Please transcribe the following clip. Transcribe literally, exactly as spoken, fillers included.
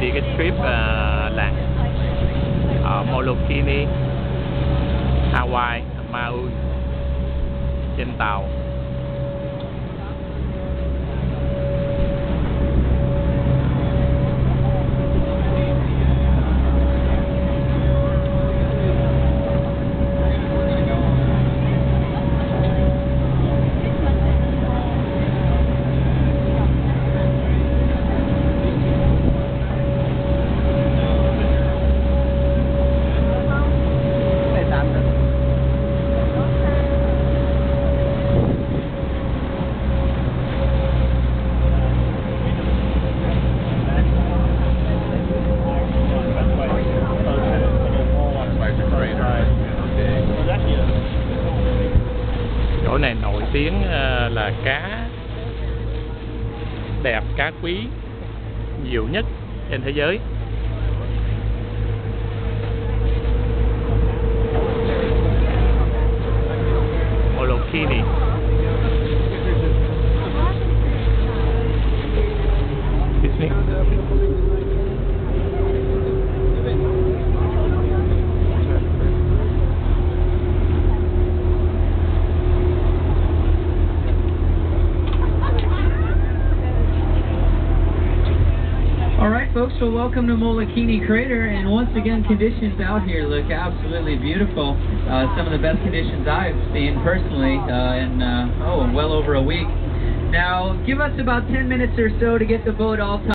đi cái trip uh, làng ở Molokini, Hawaii, Maui trên tàu. Chỗ này nổi tiếng là cá đẹp, cá quý nhiều nhất trên thế giới. Molokini. Alright folks, so welcome to Molokini Crater, and once again conditions out here look absolutely beautiful. Uh, some of the best conditions I've seen personally uh, in uh, oh, well over a week. Now give us about ten minutes or so to get the boat all tied.